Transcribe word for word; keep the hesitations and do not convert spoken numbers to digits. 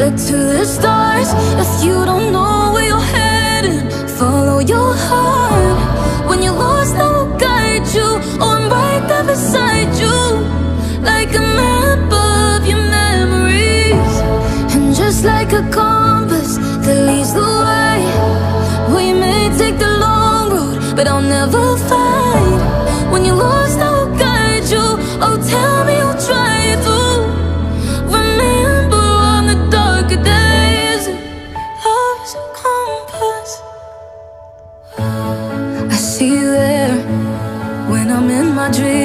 led to the stars. If you don't know where you're heading, follow your heart. When you're lost, I will guide you. Oh, I'm right there beside you, like a map of your memories. And just like a compass that leads the way, we may take the long road, but I'll never fight. When you're lost, I will guide you. Oh, tell me you'll try to remember on the darker days. Love is a compass. I see you there when I'm in my dreams.